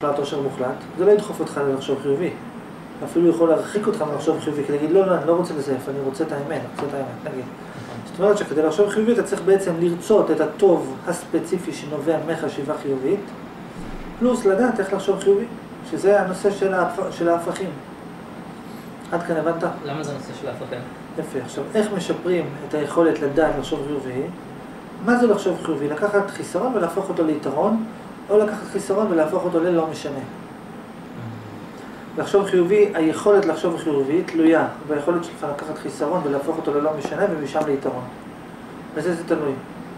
מוחלט או עושר מוחלט, זה לא ידחוף אותך לחשוב חיובי. אפילו יכול להרחיק אותך מלחשוב חיובי, כי להגיד, לא, אני לא רוצה לזייף, אני רוצה את האמת, נגיד. זאת אומרת שכדי לחשוב חיובי, אתה צריך בעצם לרצות את הטוב הספציפי שנובע מחשיבה חיובית, פלוס לדעת איך לחשוב חיובי, שזה הנושא של ההפכים. עד כאן הבנת? למה זה הנושא של ההפכים? יפה, עכשיו, איך משפרים את היכולת לדעת לחשוב חיובי? מה זה לחשוב חיובי? לקחת חיסרון ולהפוך אותו ליתרון, או לקחת חיסרון ולהפוך אותו ללא משנה. לחשוב חיובי, היכולת לחשוב חיובי תלויה ביכולת שלך לקחת חיסרון ולהפוך אותו ללא משנה ומשם ליתרון. וזה זה תלוי.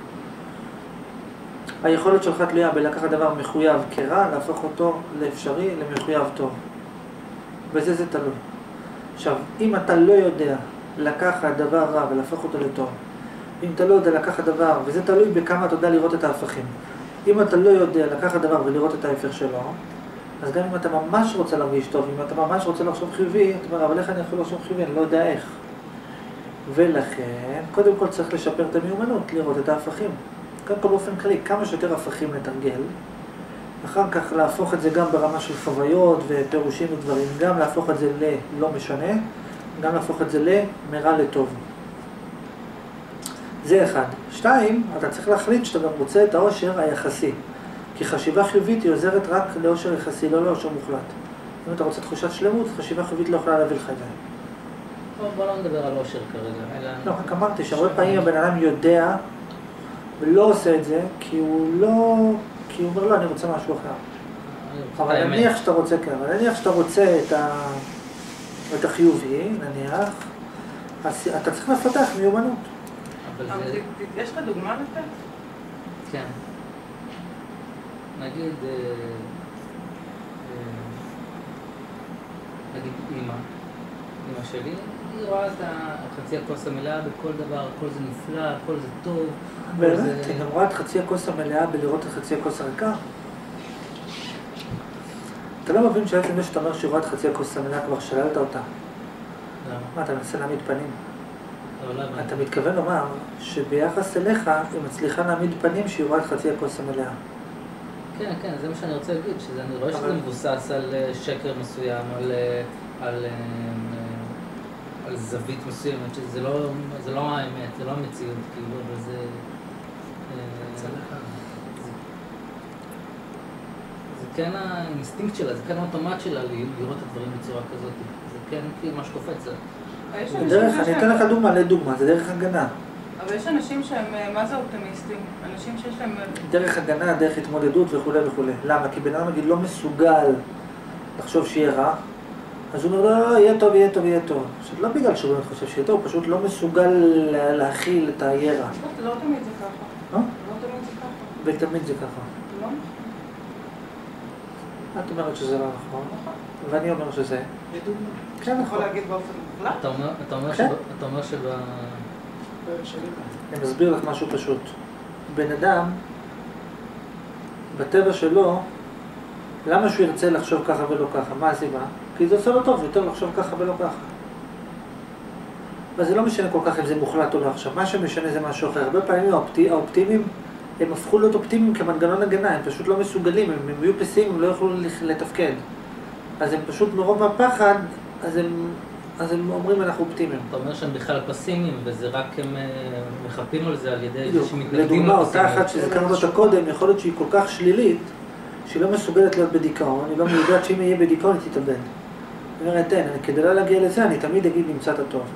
היכולת שלך תלויה בלקחת דבר מחויב כרע, להפוך אותו לאפשרי, למחויב טוב. וזה זה תלוי. עכשיו, אם אתה לא יודע לקחת דבר רע ולהפוך אותו לטוב, אם אתה לא יודע לקחת דבר, וזה תלוי בכמה אתה יודע לראות את ההפכים. אם אתה לא יודע לקחת דבר ולראות את ההפך שלו, אז גם אם אתה ממש רוצה להרגיש טוב, אם אתה ממש רוצה לחשוב חיובי, אתה אומר, אבל איך אני יכול לחשוב חיובי? אני לא יודע איך. ולכן, קודם כל צריך לשפר את המיומנות, לראות את ההפכים. קודם כל באופן כללי, כמה שיותר הפכים לתרגל, אחר כך להפוך את זה גם ברמה של חוויות ופירושים ודברים, גם להפוך את זה ללא משנה, גם להפוך את זה למרע לטוב. זה אחד. שתיים, אתה צריך להחליט שאתה גם רוצה את העושר היחסי. כי חשיבה חיובית היא עוזרת רק לעושר יחסי, לא לעושר מוחלט. אם אתה רוצה תחושת שלמות, חשיבה חיובית לא יכולה להביא לך את זה. בוא לא נדבר על עושר כרגע. לא, רק אמרתי שהרבה פעמים הבן אדם יודע ולא עושה את זה, כי הוא אומר לא, אני רוצה משהו אחר. אבל נניח שאתה רוצה, כן, אבל נניח שאתה רוצה את החיובי, נניח, אז אתה צריך לפתח מיומנות. אבל יש לך דוגמה לתת? כן. נגיד אמא שלי, היא רואה את חצי הכוס המלאה בכל דבר, הכל זה נפלא, הכל זה טוב. באמת? היא גם רואה את חצי הכוס המלאה בלראות את חצי הכוס הריקה? אתה לא מבין שעצם זה שאתה אומר שהיא רואה את חצי הכוס המלאה כבר שללת אותה. מה, אתה מנסה להעמיד פנים? אתה מתכוון לומר שביחס אליך היא מצליחה להעמיד פנים שהיא רואה את חצי הכוס המלאה. כן, כן, זה מה שאני רוצה להגיד, שאני רואה שזה מבוסס על שקר מסוים, על זווית מסוימת, שזה לא האמת, זה לא המציאות, כאילו, אבל זה... זה כן האינסטינקט שלה, זה כן האוטומט שלה לראות את הדברים בצורה כזאת, זה כן כאילו מה שקופץ. אני אתן לך דוגמה, זה דרך הגנה. אבל יש אנשים שהם, מה זה אופטימיסטים? אנשים שיש להם... דרך הגנה, דרך התמודדות וכו' וכו'. למה? כי בן אדם נגיד לא מסוגל לחשוב שיהיה רע, אז הוא אומר, לא, יהיה טוב, יהיה טוב, יהיה טוב. עכשיו, לא בגלל שהוא באמת חושב שיהיה טוב, הוא פשוט לא מסוגל להכיל את היהיה רע. לא תמיד זה ככה. לא? לא תמיד זה ככה. ותמיד זה ככה. לא? את אומרת שזה לא נכון, ואני אומר שזה... בדוגמה. כן, נכון. יכול להגיד באופן מוחלט? אתה אומר אני מסביר לך משהו פשוט. בן אדם, בטבע שלו, למה שהוא ירצה לחשוב ככה ולא ככה? מה הסיבה? כי זה עושה לו טוב יותר לחשוב ככה ולא ככה. וזה לא משנה כל כך אם זה מוחלט או לא עכשיו. מה שמשנה זה משהו אחר. הרבה פעמים האופטימיים, הם הפכו להיות אופטימיים כמנגנון הגנה. הם פשוט לא מסוגלים. הם יהיו פסימיים, הם לא יוכלו לתפקד. אז הם פשוט מרוב הפחד, אז הם אומרים אנחנו אופטימיים. אתה אומר שהם בכלל פסימיים, וזה רק הם מחפים על זה על ידי זה שמתנגדים לפסימיות. לדוגמה, אותה אחת שהזכרנו אותה קודם, יכול להיות שהיא כל כך שלילית, שהיא לא מסוגלת להיות בדיכאון, היא לא יודעת שאם יהיה בדיכאון היא תתאבד. היא אומרת, כדי לא להגיע לזה, אני תמיד אגיד נמצא את הטוב.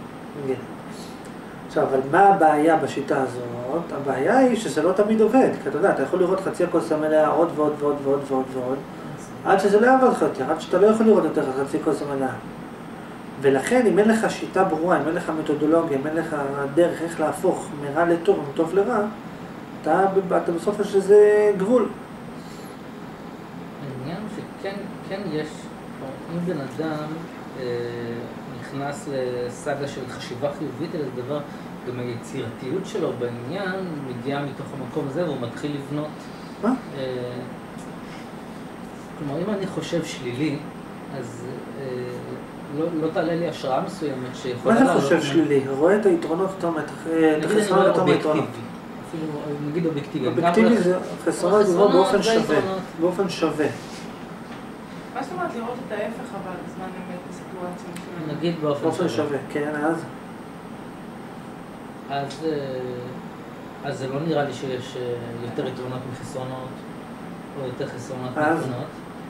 עכשיו, אבל מה הבעיה בשיטה הזאת? הבעיה היא שזה לא תמיד עובד, כי אתה יודע, אתה יכול לראות חצי הכוס המלאה עוד ועוד ועוד ועוד ועוד ועוד, עד שזה לא יעבוד לך יותר, עד שאתה לא יכול לראות יותר חצי כוס המלאה. ולכן, אם אין לך שיטה ברורה, אם אין לך מתודולוגיה, אם אין לך דרך איך להפוך מרע לטוב ומטוב לרע, אתה בסוף יש לזה גבול. העניין שכן יש, אם בן אדם נכנס לסאגה של חשיבה חיובית על זה דבר, גם היצירתיות שלו בעניין מגיעה מתוך המקום הזה והוא מתחיל לבנות. מה? כלומר, אם אני חושב שלילי, אז לא תעלה לי השראה מסוימת שיכולה... מה אתה חושב שלילי? רואה את היתרונות יותר חסרונות יותר מיתרונות. נגיד אובייקטיבי. אובייקטיבי זה חסרונות באופן שווה. באופן שווה. זאת אומרת לראות את ההפך אבל בזמן אמת בסיטואציה מסוימת? נגיד באופן שווה, כן, אז זה לא נראה לי שיש יותר יתרונות מחסרונות, או יותר חסרונות אז? מיתרונות.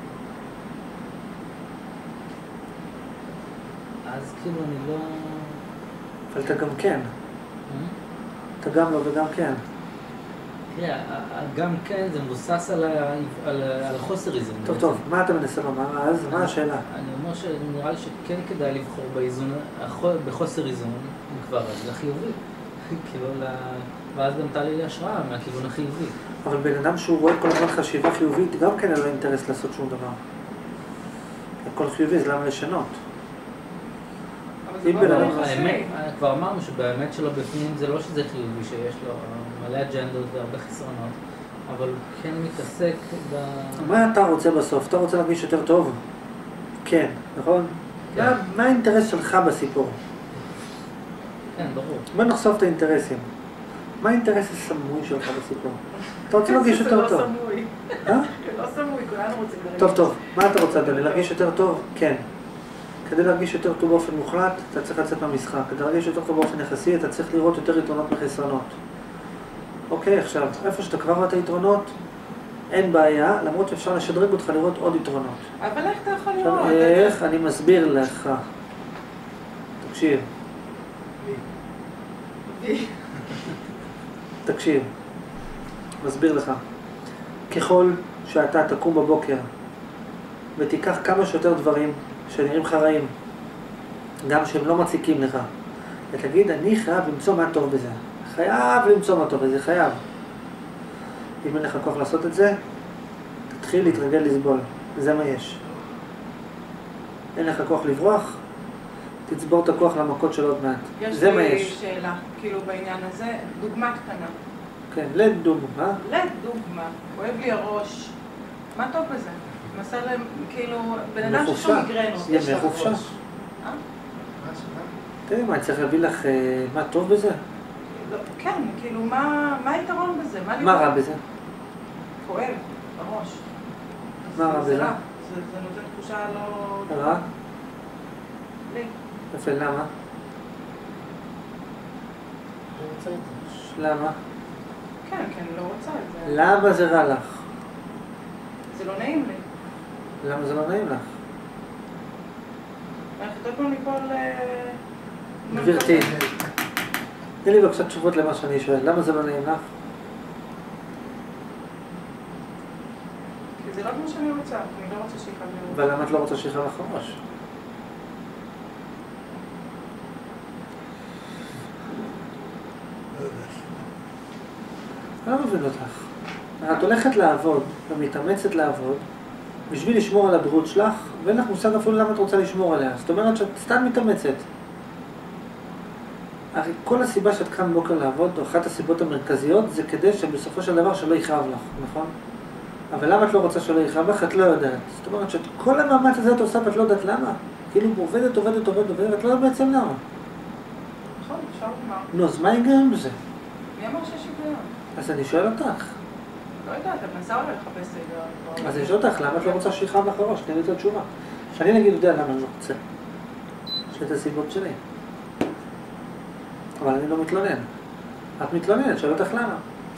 אז כאילו אני לא... אבל אתה גם כן. אתה גם לא וגם כן. תראה, גם כן זה מבוסס על החוסר איזון. טוב, מה אתה מנסה לומר אז? מה השאלה? אני אומר שנראה לי שכן כדאי לבחור באיזון, בחוסר איזון, אם כבר, אז זה חיובי. כאילו, ואז גם תעלי לי השראה מהכיוון החיובי. אבל בן אדם שהוא רואה כל הזמן חשיבה חיובית, גם כן אין לו אינטרס לעשות שום דבר. הכל חיובי, אז למה לשנות? אבל זה לא דרך האמת, כבר אמרנו שבאמת שלו בפנים זה לא שזה חיובי, שיש לו מלא אג'נדות והרבה חסרונות, אבל הוא כן מתעסק מה אתה רוצה בסוף? אתה רוצה להרגיש יותר טוב? כן, נכון? מה האינטרס שלך בסיפור? כן, ברור. בוא נחשוף את האינטרסים. מה האינטרס הסמוי שלך בסיפור? אתה רוצה להרגיש יותר טוב. זה לא סמוי. זה לא סמוי, כולנו רוצים להרגיש. טוב, מה אתה רוצה, דני? להרגיש יותר טוב? כן. כדי להרגיש יותר טוב באופן מוחלט, אתה צריך לצאת מהמשחק. כדי להרגיש יותר טוב באופן יחסי, אתה צריך לראות יותר יתרונות מחסרונות. אוקיי, עכשיו, איפה שאתה כבר רואה את היתרונות, אין בעיה, למרות שאפשר לשדרג אותך לראות עוד יתרונות. אבל איך אתה יכול לראות? איך? אני מסביר לך. תקשיב. תקשיב. מסביר לך. ככל שאתה תקום בבוקר ותיקח כמה שיותר דברים שנראים לך רעים, גם שהם לא מציקים לך, ותגיד, אני חייב למצוא מה טוב בזה. חייב למצוא מה טוב בזה, חייב. אם אין לך כוח לעשות את זה, תתחיל להתרגל לסבול. זה מה יש. אין לך כוח לברוח, תצבור את הכוח למכות של עוד מעט. זה מה יש. יש לי שאלה, כאילו בעניין הזה, דוגמה קטנה. כן, לדוגמה. לדוגמה, כואב לי הראש, מה טוב בזה? מנסה להם, כאילו, בן אדם שיש לו מיגרנות. ימי חופשה. תראי מה, אני צריך להביא לך מה טוב בזה? כן, כאילו, מה היתרון בזה? מה רע בזה? כואב, הראש. מה רע בזה? זה נותן תחושה לא... רע? לי. יפה, למה? למה? כן, כי אני לא רוצה את זה. למה זה רע לך? זה לא נעים לי. למה זה לא נעים לך? אני חושבת פה מכל... גברתי, תני לי בבקשה תשובות למה שאני שואל. למה זה לא נעים לך? כי זה לא כמו שאני רוצה, אני לא רוצה שיכאב לי. אבל למה את לא רוצה שיכאב לך הראש? אני לא מבין אותך. את הולכת לעבוד ומתאמצת לעבוד בשביל לשמור על הבריאות שלך, ואין לך מושג אפילו למה את רוצה לשמור עליה. זאת אומרת שאת סתם מתאמצת. הרי כל הסיבה שאת קם בוקר לעבוד, או אחת הסיבות המרכזיות, זה כדי שבסופו של דבר שלא יכאב לך, נכון? אבל למה את לא רוצה שלא יכאב לך? את לא יודעת. זאת אומרת שאת כל המאמץ הזה את עושה ואת לא יודעת למה. כאילו עובדת, ואת לא יודעת בעצם למה. נכון, אפשר לומר. נו, אז מה ההיגיון בזה? מי אמר שיש היגיון? אז אני שואל אותך. לא יודעת, את מנסה אולי לחפש היגיון. אז אני שואל אותך, למה את לא רוצה שיכאב לך הראש? תן לי את התשובה. שאני נגיד יודע למה אני לא רוצה. יש לי את הסיבות שלי. אבל אני לא מתלונן. את מתלוננת, שואל אותך למה.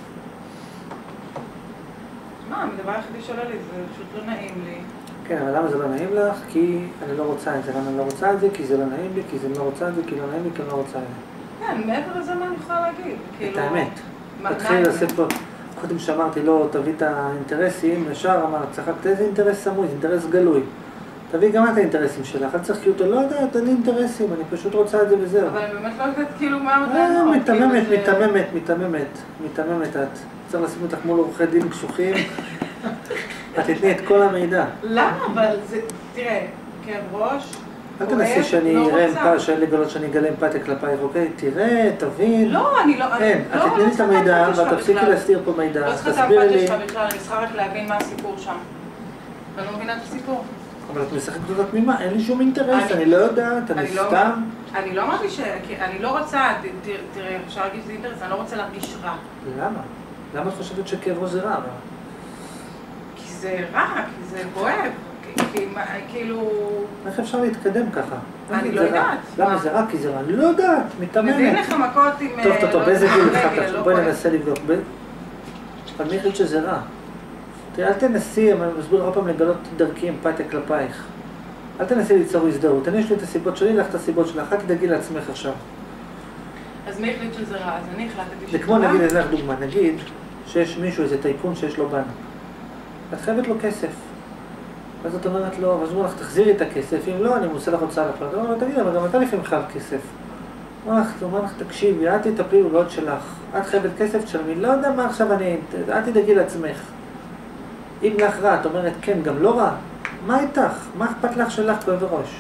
מה, הדבר היחידי שעולה לי זה פשוט לא נעים לי. כן, אבל למה זה לא נעים לך? כי אני לא רוצה את זה. למה אני לא רוצה את זה? כי זה לא נעים לי, כי זה לא רוצה את זה, כי לא נעים לי, כי אני לא רוצה את זה. כן, מעבר לזה מה אני יכולה להגיד? את האמת. תתחילי לעשות פה, קודם שאמרתי לא, תביא את האינטרסים, ישר אמרת, צחקת איזה אינטרס סמוי, אינטרס גלוי. תביא גם את האינטרסים שלך, אל תצחקי אותו, לא יודעת, אין לי אינטרסים, אני פשוט רוצה את זה וזהו. אבל אני באמת לא יודעת כאילו מה המטענות. מתממת את. צריך לשים אותך מול עורכי דין קשוחים, את תתני את כל המידע. למה? אבל זה, תראה, כאב ראש, אל תנסי שאני אראה אמפתיה, שאין לגלות שאני אגלה אמפתיה כלפייך, אוקיי? תראה, תבין. לא, אני לא... אין, את תתני לי את המידע, ואת תפסיקי להסתיר פה מידע. לא צריכה את האמפתיה שלך בכלל, אני צריכה רק להבין מה הסיפור שם. אני לא מבינה את הסיפור. אבל את משחקת אותה תמימה, אין לי שום אינטרס, אני לא יודעת, אני סתם. אני לא אמרתי אני לא רוצה, תראה, אפשר להגיד שזה אינטרס, אני לא רוצה להרגיש רע. למה? למה את חושבת שכאב ראש זה רע? כי זה רע, כי זה כואב. כי כאילו... איך אפשר להתקדם ככה? אני לא יודעת. למה זה רע? כי זה רע. אני לא יודעת, מתאמנת. מביאים לך מכות עם... טוב, באיזה גיל התחלת? בואי ננסה לבדוק. אבל מי החליט שזה רע? תראה, אל תנסי, אני מסביר הרבה פעם לגלות דרכי אמפתיה כלפייך. אל תנסי ליצור הזדהות. אני יש לי את הסיבות שלי, לך את הסיבות שלך. אל תדאגי לעצמך עכשיו. אז מי החליט שזה רע? אז אני החלטתי שזה רע? זה כמו נגיד, אני לך דוגמה, נגיד שיש מישהו, איזה טייקון שיש לו בנק. את חייבת לו כסף. ואז את אומרת לו, אז הוא אומר לך, תחזירי את הכסף, אם לא, אני מוצא לך הוצאה לפועל. אתה אומר לו, תגיד, אבל גם אתה לפעמים חייב כסף. הוא אומר לך, תקשיבי, אל תטפלי בבעיות שלך. את חייבת כסף, תשלמי, לא יודע מה עכשיו אל תדאגי לעצמך. אם לך רע, את אומרת, כן, גם לא רע. מה איתך? מה אכפת לך שלך כואב ראש?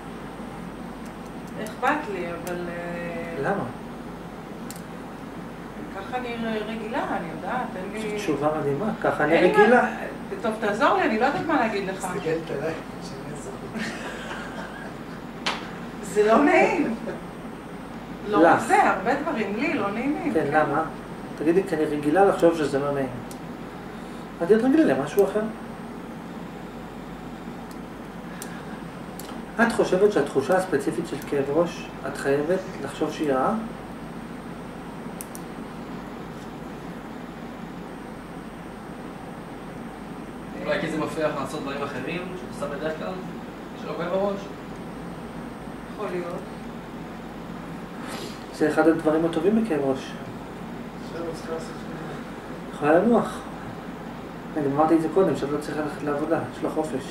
אכפת לי, אבל... למה? ככה אני רגילה, אני יודעת, אין לי... תשובה מדהימה, ככה אני רגילה. טוב, תעזור לי, אני לא יודעת מה להגיד לך. תסתכלת עליי, שאני אעזור. זה לא נעים. לא רק זה, הרבה דברים לי לא נעימים. כן, למה? תגידי, כי אני רגילה לחשוב שזה לא נעים. אז את רגילה למשהו אחר. את חושבת שהתחושה הספציפית של כאב ראש, את חייבת לחשוב שהיא רעה? אולי כי זה מפריע לך לעשות דברים אחרים, שאתה עושה בדרך כלל, שלא כואב בראש? יכול להיות. זה אחד הדברים הטובים בכאב ראש. יכולה לנוח. אני אמרתי את זה קודם, שאת לא צריכה ללכת לעבודה, יש לך חופש.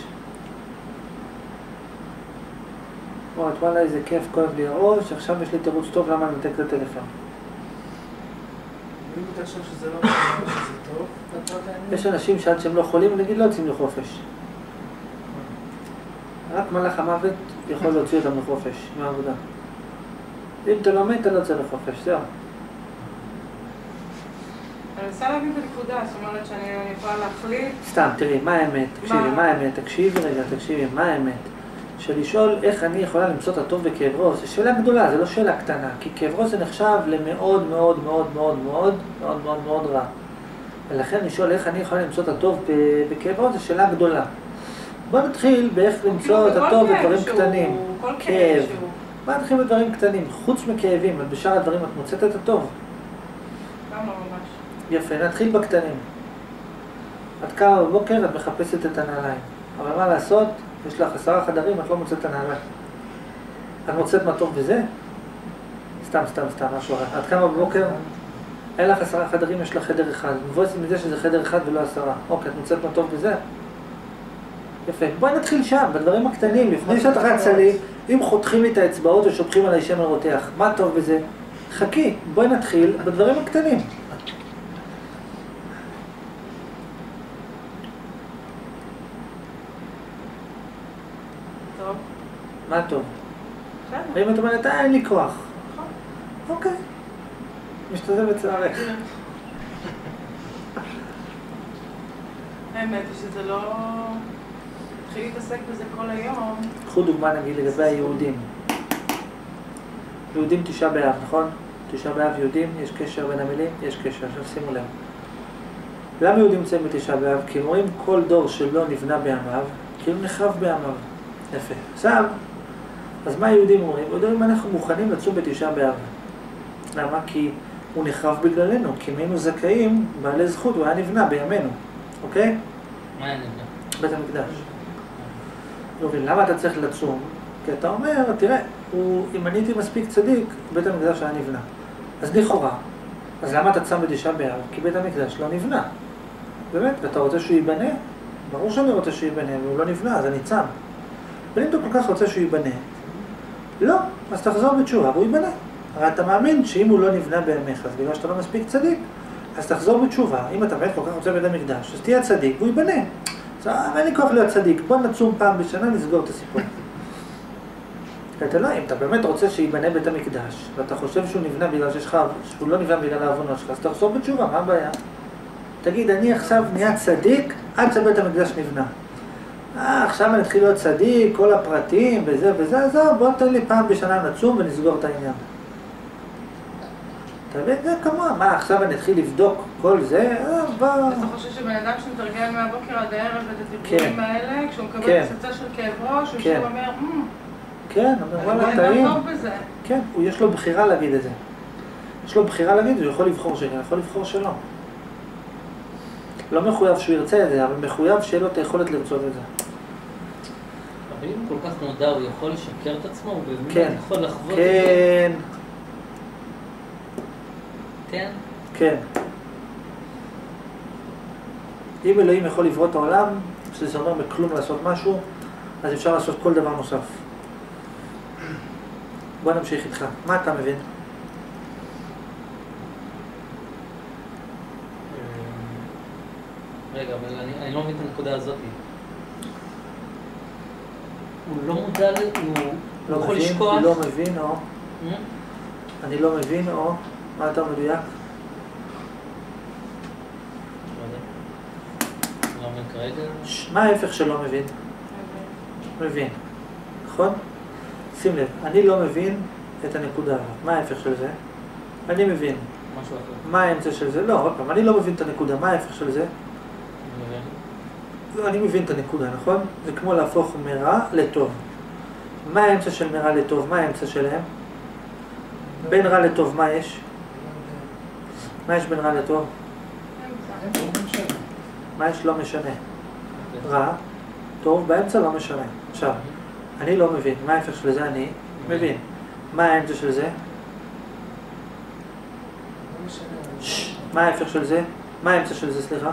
וואלה, איזה כיף, כואב לי הראש, עכשיו יש לי תירוץ טוב למה אני מתק את הטלפון. אם אתה חושב שזה לא חושב שזה טוב, יש אנשים שעד שהם לא חולים, נגיד לא יוצאים לחופש. רק מלאך המוות יכול להוציא אותם לחופש, מהעבודה. אם אתה לא מת, אתה לא יוצא לחופש, זהו. אני רוצה להבין את הנקודה, זאת אומרת שאני יכולה להחליט... סתם, תראי, מה האמת? תקשיבי, מה האמת? תקשיבי רגע, תקשיבי, מה האמת? שלשאול איך אני יכולה למצוא את הטוב בכאב ראש, זו שאלה גדולה, זו לא שאלה קטנה, כי כאב ראש זה נחשב למאוד מאוד מאוד מאוד מאוד מאוד מאוד מאוד רע. ולכן לשאול איך אני יכולה למצוא את הטוב בכאב ראש, זו שאלה גדולה. בוא נתחיל באיך למצוא את הטוב בדברים קטנים. כאב. בוא נתחיל בדברים קטנים, חוץ מכאבים, בשאר הדברים את מוצאת את הטוב. גם לא ממש. יפה, נתחיל בקטנים. את קמה בבוקר, את מחפשת את הנעליים. אבל מה לעשות? יש לך 10 חדרים, את לא מוצאת את הנעליים. את מוצאת מה טוב בזה? סתם, משהו אחר. את קמה בבוקר, אין לך 10 חדרים, יש לך חדר אחד. מבואסת מזה שזה חדר אחד ולא 10. אוקיי, את מוצאת מה טוב בזה? יפה. בואי נתחיל שם, בדברים הקטנים. לפני שאת רצה לי, אם חותכים לי את האצבעות ושופכים עליי שמן רותח, מה טוב בזה? חכי, בואי נתחיל בדברים הקטנים. טוב. מה טוב? בסדר. ואם את אומרת, אין לי כוח. נכון. אוקיי. משתתף בצערך. האמת היא שזה לא... התחיל להתעסק בזה כל היום. קחו דוגמה נגיד לגבי היהודים. יהודים 9 באב, נכון? 9 באב יהודים, יש קשר בין המילים? יש קשר, עכשיו שימו לב. למה יהודים נמצאים ב9 באב? כי הם רואים כל דור שלא נבנה בימיו, כאילו נחרב בימיו. יפה. עכשיו, אז מה היהודים אומרים? יודעים אנחנו מוכנים לצום ב9 באב. למה? כי הוא נחרב בגללנו, כי אם היינו זכאים, בעלי זכות, הוא היה נבנה בימינו. אוקיי? מה היה נבנה? בית המקדש. למה אתה צריך לצום? כי אתה אומר, תראה, אם אני הייתי מספיק צדיק, בית המקדש היה נבנה. אז לכאורה, אז למה אתה צם ב9 באב? כי בית המקדש לא נבנה. באמת, ואתה רוצה שהוא ייבנה? ברור שאני רוצה שהוא ייבנה, והוא לא נבנה, אז אני צם. אבל אם אתה כל כך רוצה שהוא ייבנה, לא, אז תחזור בתשובה והוא ייבנה. הרי אתה מאמין שאם הוא לא נבנה בימיך, אז בגלל שאתה לא מספיק צדיק, אז תחזור בתשובה. אם אתה באמת כל כך רוצה בית המקדש, אז תהיה צדיק והוא ייבנה. אז אין לי כוח להיות צדיק, בוא נצום פעם בשנה, נסגור את הסיפור. אתה לא, אם אתה באמת רוצה שיבנה בית המקדש, ואתה חושב שהוא נבנה בגלל שהוא לא נבנה בגלל העוונות שלך, אז תחזור בתשובה, מה הבעיה? תגיד, אני עכשיו נהיה צדיק עד שבית המקדש נבנה. עכשיו אני אתחיל להיות צדיק, כל הפרטים וזה וזה, אז בוא תן לי פעם בשנה נצום ונסגור את העניין. אתה מבין? זה כמוה, מה עכשיו אני אתחיל לבדוק כל זה? מחשבה... אז אתה חושב שבן אדם שמתרגל מהבוקר עד הערב את הדיבורים האלה, כשהוא מקבל פצצה של כאב ראש, הוא שוב אומר, כן, אומר, וואלה, טעים. בזה. כן, יש לו בחירה להגיד את זה. יש לו בחירה להגיד, הוא יכול לבחור שכן, יכול לבחור שלא. לא מחויב שהוא ירצה את זה, אבל מחויב שיהיה לו את היכולת לרצות את זה. אבל אם כל כך מודע, הוא יכול לשקר את עצמו? הוא כן. באמת יכול לחוות את זה? כן. כן? כן. אם אלוהים יכול לברוא את העולם, שזה אומר בכלום לעשות משהו, אז אפשר לעשות כל דבר נוסף. בוא נמשיך איתך. מה אתה מבין? רגע, אבל אני לא מבין את הנקודה הזאת. הוא לא מודע, הוא יכול לשכוח. אני לא מבין, או... אני לא מבין, או... מה אתה מדויק? לא מבין כרגע. מה ההפך שלא מבין? מבין. נכון? שים לב, אני לא מבין את הנקודה. מה ההפך של זה? אני מבין. משהו אחר. מה האמצע של זה? לא, עוד פעם, אני לא מבין את הנקודה. מה ההפך של זה? לא, אני מבין את הנקודה, נכון? זה כמו להפוך מרע לטוב. מה האמצע של מרע לטוב? מה האמצע שלהם? בין רע לטוב, מה יש? מה יש בין רע לטוב? מה יש? לא משנה. רע, טוב, באמצע לא משנה. עכשיו, אני לא מבין. מה ההפך של זה? אני מבין. מה האמצע של זה? מה ההפך של זה? מה האמצע של זה, סליחה?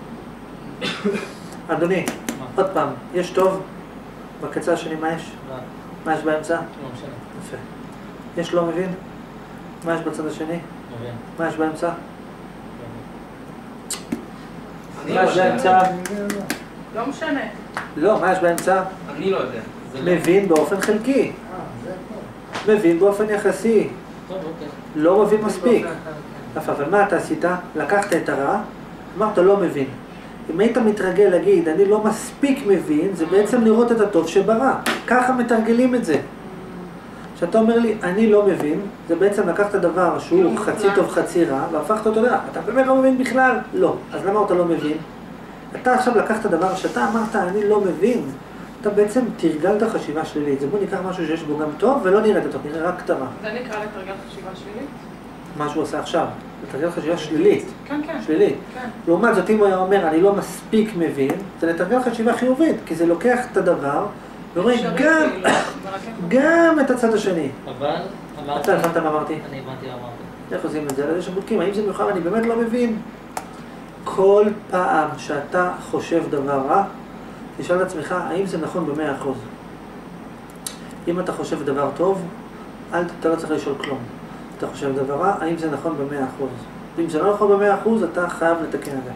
אדוני, עוד פעם, יש טוב? בקצה השני מה יש? מה יש באמצע? לא משנה. יפה. יש לא מבין? מה יש בצד השני? מבין. מה יש באמצע? אני מה לא יש יודע. באמצע? לא משנה. לא, מה יש באמצע? אני לא יודע. מבין באופן חלקי. מבין באופן יחסי. טוב, אוקיי. לא מבין מספיק. אבל מה אתה עשית? לקחת את הרע, אמרת לא מבין. אם היית מתרגל להגיד, אני לא מספיק מבין, זה בעצם לראות את הטוב שברע. ככה מתרגלים את זה. כשאתה אומר לי, אני לא מבין, זה בעצם לקחת דבר שהוא חצי טוב חצי רע, והפכת אותו לרע. אתה באמת לא מבין בכלל? לא. אז למה אתה לא מבין? אתה עכשיו לקחת דבר שאתה אמרת, אני לא מבין. אתה בעצם תרגלת חשיבה שלילית. זה בוא ניקח משהו שיש בו גם טוב, ולא נראה את הטוב, נראה רק קטנה. זה נקרא לתרגל חשיבה שלילית? מה שהוא עושה עכשיו, לתרגל חשיבה שלילית. כן, כן. שלילית. כן. לעומת זאת, אם הוא היה אומר, אני לא מספיק מבין, זה לתרגל חשיבה חיובית, כי זה לוקח את הדבר, ורואה גם את הצד השני. אבל אמרת... אתה הבנת מה אמרתי? אני הבנתי מה אמרת. איך עושים את זה? על זה שבודקים, האם זה מיוחד? אני באמת לא מבין. כל פעם שאתה חושב דבר רע, תשאל את עצמך, האם זה נכון ב100%? אם אתה חושב דבר טוב, אתה לא צריך לשאול כלום. אתה חושב דבר רע, האם זה נכון ב100%? אם זה לא נכון ב100%, אתה חייב לתקן את זה.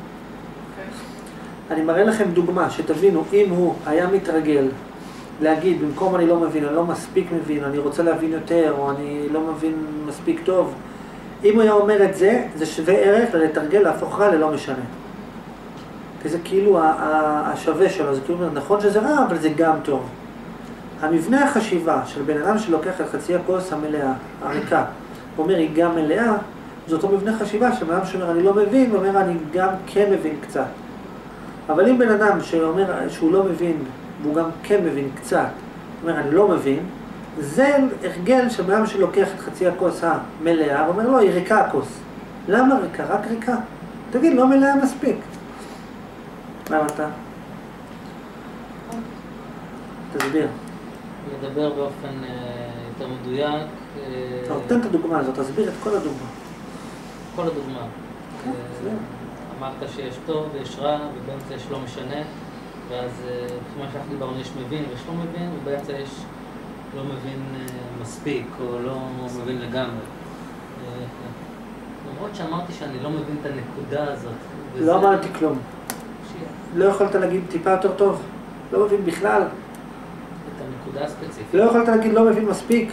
אני מראה לכם דוגמה, שתבינו, אם הוא היה מתרגל להגיד, במקום אני לא מבין, אני לא מספיק מבין, אני רוצה להבין יותר, או אני לא מבין מספיק טוב, אם הוא היה אומר את זה, זה שווה ערך לתרגל להפוך רע ללא משנה. כי זה כאילו השווה שלו, זה כאילו נכון שזה רע, אבל זה גם טוב. המבנה החשיבה של בן אדם שלוקח את חצי הכוס המלאה, הריקה, ואומר היא גם מלאה, זה אותו מבנה חשיבה של בן אדם שאומר אני לא מבין, ואומר אני גם כן מבין קצת. אבל אם בן אדם שאומר שהוא לא מבין, והוא גם כן מבין קצת, אומר אני לא מבין, זה הרגל של בן אדם שלוקח את חצי הכוס המלאה, ואומר לא, היא ריקה הכוס. למה ריקה? רק ריקה. תגיד, לא מלאה מספיק. מה אמרת? תסביר. לדבר באופן יותר מדויק. תן את הדוגמה הזאת, תסביר את כל הדוגמה. כל הדוגמה. אמרת שיש טוב ויש רע, ובאמצע יש לא משנה, ואז כמו שאנחנו דיברנו יש מבין ויש לא מבין, ובאמצע יש לא מבין מספיק או לא מבין לגמרי. למרות שאמרתי שאני לא מבין את הנקודה הזאת. לא אמרתי כלום. לא יכולת להגיד טיפה יותר טוב? לא מבין בכלל? את הנקודה הספציפית. לא יכולת להגיד לא מבין מספיק?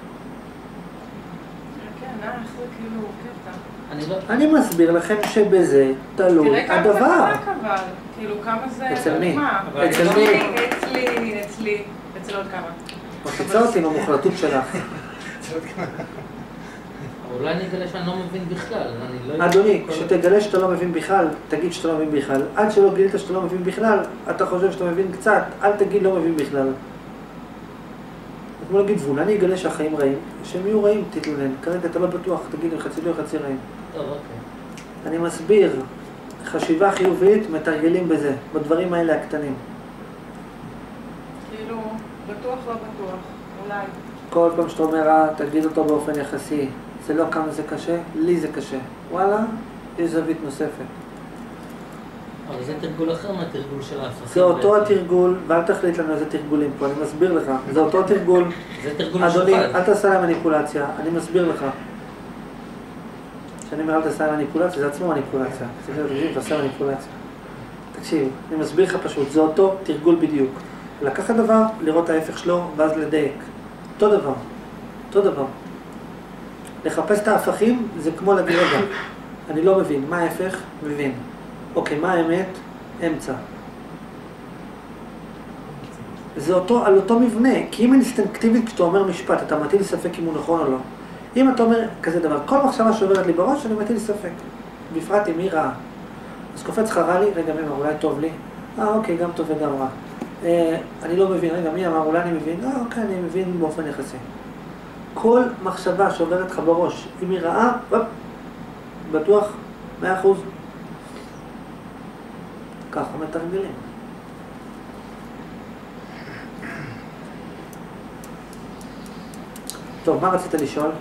כן, איך זה כאילו קטע. אני מסביר לכם שבזה תלוי הדבר. תראה כמה זה חזק אבל, כאילו כמה זה... אצל מי? אצל מי? אצלי, אצל עוד כמה. מחיצה אותי עם המוחלטות שלך. אולי אני אגלה שאני לא מבין בכלל, אני לא... אדוני, כשתגלה שאתה לא מבין בכלל, תגיד שאתה לא מבין בכלל. עד שלא גילית שאתה לא מבין בכלל, אתה חושב שאתה מבין קצת, אל תגיד לא מבין בכלל. כמו להגיד, ואולי אגלה שהחיים רעים, שהם יהיו רעים, תתלונן. כרגע אתה לא בטוח, תגיד לי חצי לא חצי רעים. טוב, אוקיי. אני מסביר, חשיבה חיובית, מתרגלים בזה, בדברים האלה הקטנים. כאילו, בטוח לא בטוח, אולי. כל פעם שאתה אומר, תגיד אותו באופן יחסי. זה לא כמה זה קשה, לי זה קשה. וואלה, יש זווית נוספת. אבל זה תרגול אחר מהתרגול של ההפכים. זה אותו התרגול, ואל תחליט לנו איזה תרגולים פה, אני מסביר לך. זה אותו תרגול. זה תרגול אדוני, משוחד. אל תעשה לה מניפולציה, אני מסביר לך. כשאני אומר אל תעשה לה מניפולציה, זה עצמו מניפולציה. תקשיב, תעשה מניפולציה. תקשיב, אני מסביר לך פשוט, זה אותו תרגול בדיוק. לקחת דבר, לראות ההפך שלו, ואז לדייק. אותו דבר. אותו דבר. לחפש את ההפכים זה כמו להגיד רגע, אני לא מבין, מה ההפך? מבין. אוקיי, מה האמת? אמצע. זה על אותו מבנה, כי אם אינסטינקטיבית כשאתה אומר משפט, אתה מטיל ספק אם הוא נכון או לא. אם אתה אומר כזה דבר, כל מחשבה שעוברת לי בראש, אני מטיל ספק. בפרט אם היא רעה. אז קופץ לך רע לי, רגע מי אמר, אולי טוב לי? אוקיי, גם טוב וגם רע. אני לא מבין, רגע מי אמר, אולי אני מבין? אוקיי, אני מבין באופן יחסי. כל מחשבה שעוברת לך בראש, אם היא רעה, בטוח, 100%. ככה מתרגלים. טוב, מה רצית לשאול?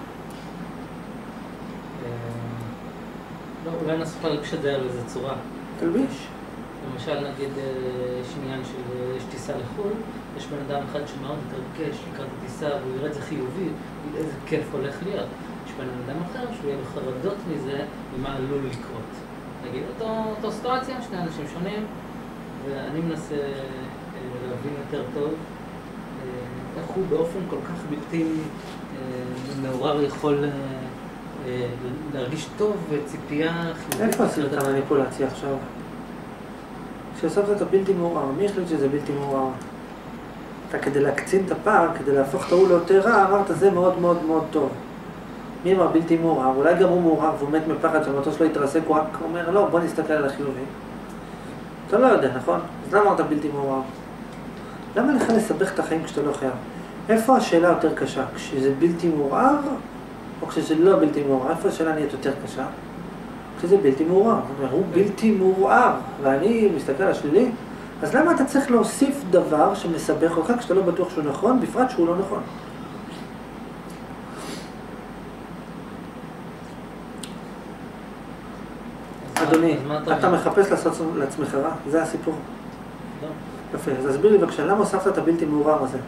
לא, אולי נסוף להלביש את זה על איזה צורה. תלביש. למשל, נגיד, יש עניין יש טיסה לחו"ל, יש בן אדם אחד שמאוד מתרגש לקראת הטיסה והוא יראה את זה חיובי, יראה איזה כיף הולך להיות. יש בן אדם אחר שהוא יהיה בחרדות מזה ומה עלול לקרות. נגיד, אותו סיטואציה, שני אנשים שונים, ואני מנסה להבין יותר טוב איך הוא באופן כל כך בלתי מעורר יכול להרגיש טוב וציפייה חיובית. איפה עשית את המניפולציה עכשיו? כשהוספת את הבלתי מעורר, מי החליט שזה בלתי מעורר? אתה כדי להקצין את הפער, כדי להפוך את ההוא ליותר רע, אמרת זה מאוד מאוד מאוד טוב. מי אמר בלתי מעורר? אולי גם הוא מעורר והוא מת מפחד שהמטוס לא יתרסק, הוא רק אומר לא, בוא נסתכל על החיובי. אתה לא יודע, נכון? אז למה אמרת בלתי מעורר? למה לך לסבך את החיים כשאתה לא חייב? איפה השאלה יותר קשה? כשזה בלתי מעורר או כשזה לא בלתי מעורר? איפה השאלה נהיית יותר קשה? כשזה בלתי מעורר. זאת אומרת, הוא בלתי מעורר ואני מסתכל על השלילי. אז למה אתה צריך להוסיף דבר שמסבך אותך כשאתה לא בטוח שהוא נכון, בפרט שהוא לא נכון? אדוני, אתה מחפש לעשות לעצמך רע? זה הסיפור? לא. יפה, אז תסביר לי בבקשה, למה הוספת את הבלתי מעורר הזה?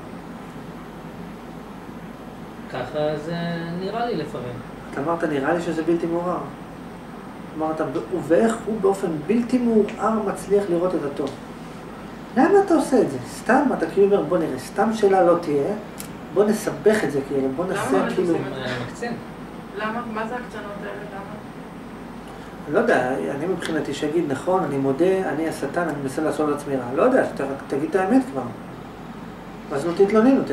ככה זה נראה לי לפעמים. אתה אמרת, נראה לי שזה בלתי מעורר. אמרת, ואיך הוא באופן בלתי מעורר מצליח לראות את הטוב? למה אתה עושה את זה? סתם, אתה כאילו אומר, בוא נראה, סתם שאלה לא תהיה, בוא נסבך את זה כאילו, בוא נעשה כאילו... מקצין. למה? מה זה הקצנות האלה? למה? לא יודע, אני מבחינתי שאגיד, נכון, אני מודה, אני השטן, אני מנסה לעשות לעצמי רע. לא יודע, תגיד את האמת כבר. אז לא תתלונן יותר.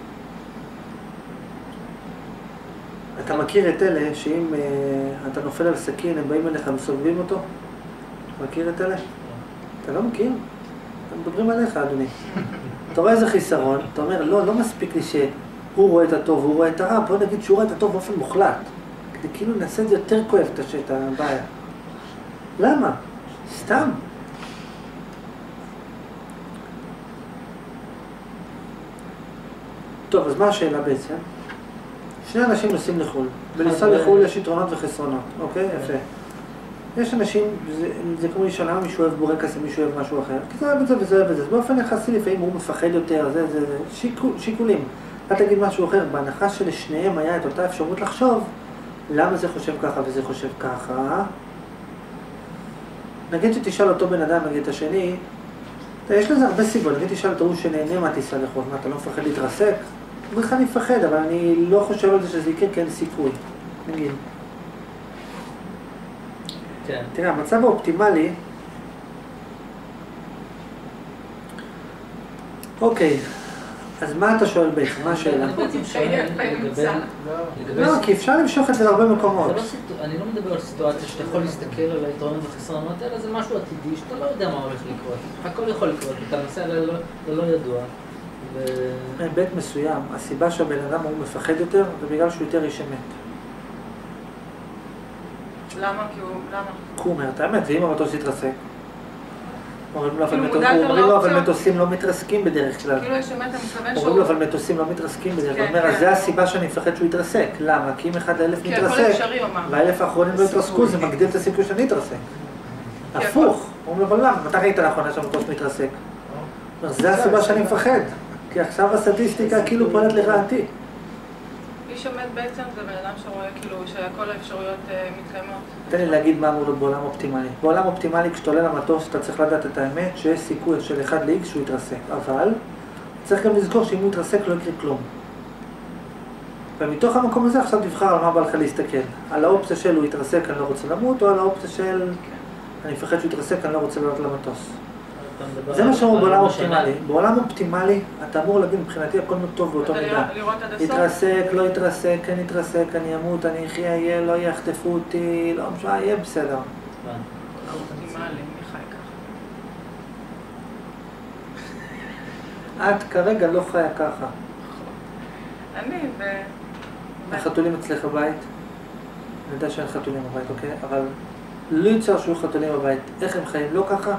אתה מכיר את אלה שאם אתה נופל על סכין, הם באים אליך וסובבים אותו? מכיר את אלה? אתה לא מכיר? הם מדברים עליך, אדוני. אתה רואה איזה חיסרון, אתה אומר, לא מספיק לי שהוא רואה את הטוב והוא רואה את הרע, בוא נגיד שהוא רואה את הטוב באופן מוחלט. כדי כאילו נעשה את זה יותר כואב את הבעיה. למה? סתם. טוב, אז מה השאלה בעצם? שני אנשים נוסעים לחו"ל. בנסוע לחו"ל יש יתרונות וחסרונות, אוקיי? יפה. יש אנשים, זה כמו לשאול למה מישהו אוהב בורקס ומישהו אוהב משהו אחר. כי זה אוהב את זה וזה אוהב את זה. אז באופן יחסי לפעמים הוא מפחד יותר, זה שיקולים. אתה תגיד משהו אחר, בהנחה שלשניהם היה את אותה אפשרות לחשוב, למה זה חושב ככה וזה חושב ככה? נגיד שתשאל אותו בן אדם, נגיד את השני, יש לזה הרבה סיבות, נגיד תשאל את ההוא שנהנה מהטיסה לחו"ל, מה, אתה לא מפחד להתרסק? הוא בכלל מפחד, אבל אני לא חושב על זה שזה יקרה, כי אין סיכוי. נגיד. כן. תראה, המצב האופטימלי... אוקיי, אז מה אתה שואל בעצם? מה השאלה? אני בעצם שואל לגבי... לא, כי אפשר למשוך את זה להרבה מקומות. אני לא מדבר על סיטואציה שאתה יכול להסתכל על היתרונות והחסרונות, אלא זה משהו עתידי שאתה לא יודע מה הולך לקרות. הכל יכול לקרות, אתה נוסע ללא ידוע. בהיבט מסוים, הסיבה שהבן אדם הוא מפחד יותר, זה בגלל שהוא יותר איש אמת. למה? למה? כי הוא אומר את האמת, ואם המטוס יתרסק? אומרים לו, אבל מטוסים לא מתרסקים בדרך כלל. כאילו יש אמת, אני מתכוון שהוא... אומרים לו, אבל מטוסים לא מתרסקים בדרך כלל. הוא אומר, אז זה הסיבה שאני מפחד שהוא יתרסק. למה? כי אם 1 ל-1000 מתרסק, וה1000 האחרונים לא יתרסקו, זה מגדיל את הסיכוי שאני אתרסק. הפוך. אומרים לו, אבל למה? מתי ראית לאחרונה שהמטוס מתרסק? זה הסיבה שאני מפחד. כי עכשיו הסטטיסטיקה כאילו פועלת לרעתי. איש אמת בעצם זה בן אדם שרואה כאילו שכל האפשרויות מתקיימות. תן לי להגיד מה אמור להיות בעולם אופטימלי. בעולם אופטימלי, כשאתה עולה למטוס, אתה צריך לדעת את האמת שיש סיכוי של 1 ל-X שהוא יתרסק. אבל צריך גם לזכור שאם הוא יתרסק לא יקרה כלום. ומתוך המקום הזה עכשיו תבחר על מה בא לך להסתכל. על האופציה של הוא יתרסק, אני לא רוצה למות, או על האופציה של אני מפחד שהוא יתרסק, אני לא רוצה לעלות למטוס. זה מה שאומר בעולם אופטימלי. בעולם אופטימלי, אתה אמור להגיד מבחינתי הכל טוב באותו מידה. יתרסק, לא יתרסק, כן יתרסק, אני אמות, אני אחיה, יהיה, לא יחטפו אותי, לא משנה, יהיה בסדר. אופטימלי, מי חי את כרגע לא חיה ככה. אני החתולים אצלך בבית? אני יודע שאין חתולים בבית, אוקיי? אבל לא יצר שיהיו חתולים בבית. איך הם חיים? לא ככה?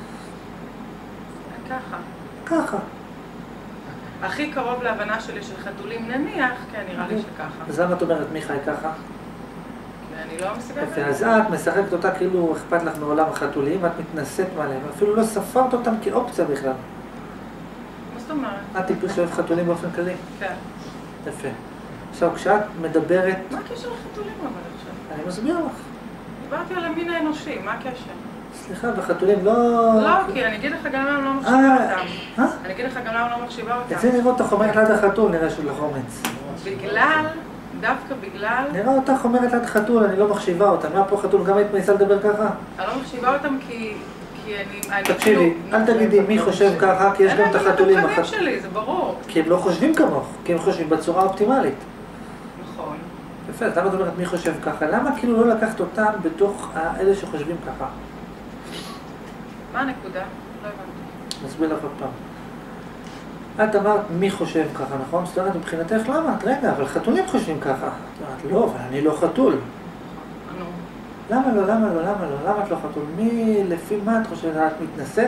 ככה. ככה. הכי קרוב להבנה שלי של חתולים נניח, כן, נראה לי שככה. אז למה את אומרת מי חי ככה? אני לא מסתכלת. יפה, אז את משחקת אותה כאילו אכפת לך מעולם החתולים, ואת מתנשאת מעליהם, אפילו לא ספרת אותם כאופציה בכלל. מה זאת אומרת? את טיפוס שאוהב חתולים באופן כללי? כן. יפה. עכשיו, כשאת מדברת... מה הקשר לחתולים אבל עכשיו? אני מסביר לך. דיברתי על המין האנושי, מה הקשר? סליחה, בחתולים לא... לא, כי אני אגיד לך גם למה לא מחשיבה אותם. אני אגיד לך גם למה לא מחשיבה אותם. את זה נראה אותך אומרת ליד החתול, נראה של חומץ. בגלל, דווקא בגלל... נראה אותך אומרת ליד חתול, אני לא מחשיבה אותם. מה פה חתול? גם היית מנסה לדבר ככה? אני לא מחשיבה אותם כי אני... תקשיבי, אל תגידי מי חושב ככה, כי יש גם את החתולים. הם הפחדים שלי, זה ברור. כי הם לא חושבים כמוך, כי הם חושבים בצורה אופטימלית. נכון. יפה, אז למה את אומרת מי חושב ככה? למה כאילו לא לקחת אותם בתוך אלה שחושבים ככה? מה הנקודה? לא הבנתי. נסביר לך עוד פעם. את אמרת מי חושב ככה, נכון? זאת אומרת, מבחינתך למה? רגע, אבל חתולים חושבים ככה. את אומרת, לא, אבל אני לא חתול. נו. למה לא, למה לא, למה לא? למה את לא חתול? לפי מה את חושבת? את מתנשאת?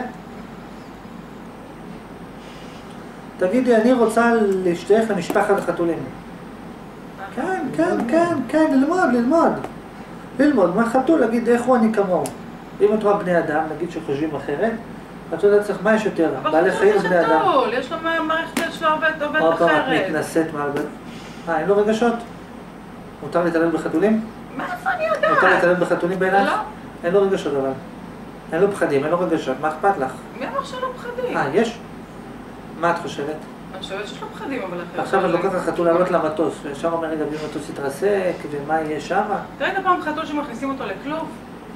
תגידי, אני רוצה להשתייך למשפחת החתולים. כן, כן, כן, כן, ללמוד. מה חתול? להגיד איך הוא אני כמוהו. אם את רואה בני אדם, נגיד שחושבים אחרת, את יודעת צריך מה יש יותר? בעלי חיים בני אדם. אבל חתול, יש לו מערכת שלו עובד אחרת. עוד פעם את מתנשאת מעל בן. אין לו רגשות? מותר להתעלל בחתולים? מאיפה אני יודעת? מותר להתעלל בחתולים בעינייך? לא. אין לו רגשות אבל. אין לו פחדים, אין לו רגשות. מה אכפת לך? מי אמר שלא פחדים? יש? מה את חושבת? אני חושבת שיש לו פחדים, אבל אחרת. עכשיו את לוקחת חתול לעלות למטוס, וישר אומר רגע אם המטוס יתרסק, ומה יהיה שם? ראית פעם חתול שמכניסים אותו לכלוב?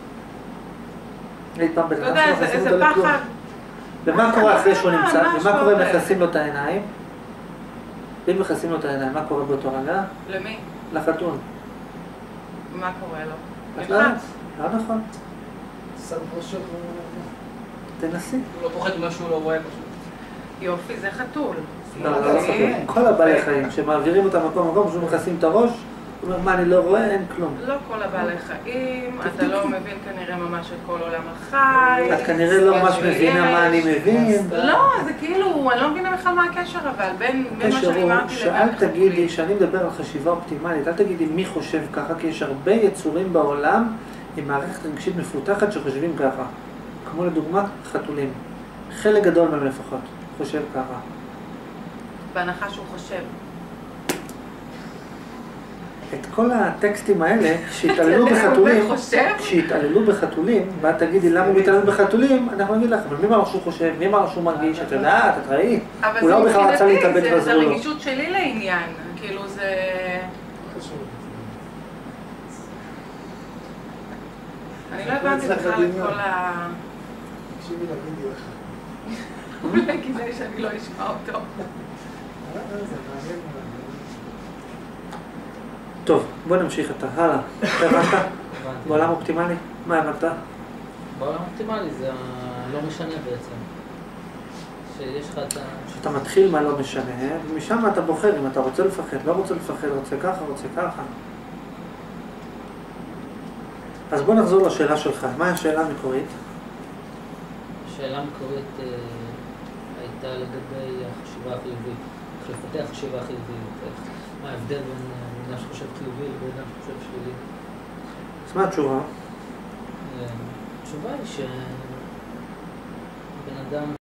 ראית פעם בן אתה אדם יודע, שמכניסים איזה אותו לכלוב? פחד. ומה קורה אחרי שהוא נמצא? מה ומה קורה אם שקורה? מכסים לו את העיניים? אם מכסים לו את העיניים, מה קורה באותו רגע? למי? לחתול. מה קורה לו? את לא יודעת? לא נכון. שם ראשו, תנסי. הוא לא פוחד ממה שהוא לא רואה פשוט. יופי, זה חתול. לא, לא חתול. כל הבעלי חיים שמעבירים אותם מקום, פשוט מכסים את הראש, הוא אומר, מה, אני לא רואה? אין כלום. לא כל הבעלי חיים, אתה לא מבין כנראה ממש את כל עולם החי. את כנראה לא ממש מבינה מה אני מבין. לא, זה כאילו, אני לא מבינה בכלל מה הקשר, אבל בין מה הקשר שאני הוא אמרתי שאל תגידי, שאני מדבר על חשיבה אופטימלית, אל תגידי מי חושב ככה, כי יש הרבה יצורים בעולם עם מערכת רגשית מפותחת שחושבים ככה. כמו לדוגמה, חתולים. חלק גדול מהם לפחות חושב ככה. בהנחה שהוא חושב. את כל הטקסטים האלה, שהתעללו בחתולים, ואת תגידי למה הוא מתעלל בחתולים, אנחנו נגיד לך, אבל מי אמר שהוא חושב, מי אמר שהוא מרגיש, את יודעת, את ראית, אולי הוא בכלל רצה להתאבד ועזרו לו. זה הרגישות שלי לעניין, כאילו זה... אני לא הבנתי בכלל את כל ה... תקשיבי להגידי לך. אולי כדאי שאני לא אשמע אותו. טוב, בוא נמשיך אתה, הלאה. הבנת? בעולם אופטימלי? מה הבנת? בעולם אופטימלי זה לא משנה בעצם. שיש לך את ה... שאתה מתחיל מה לא משנה, ומשם אתה בוחר אם אתה רוצה לפחד, לא רוצה לפחד, רוצה ככה, רוצה ככה. אז בוא נחזור לשאלה שלך. מה השאלה המקורית? השאלה המקורית הייתה לגבי החשיבה החיובית. איך לפתח חשיבה חיובית. מה ההבדל בין אדם שחושב חיובי לבין אדם שחושב שלילי? אז מה התשובה? התשובה היא שבן אדם